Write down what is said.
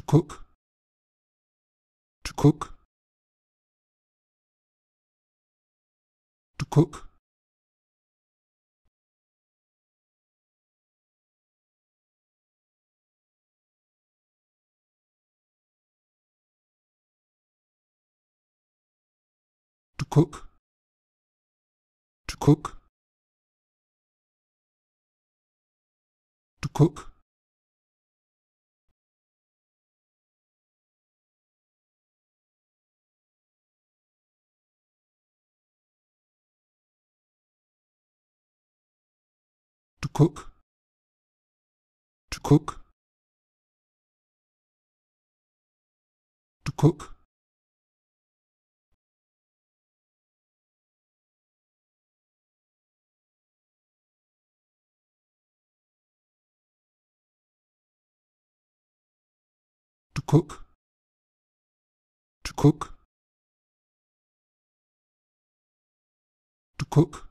cook, to cook, to cook, to cook, to cook, to cook, to cook, to cook, to cook, to cook, to cook, to cook,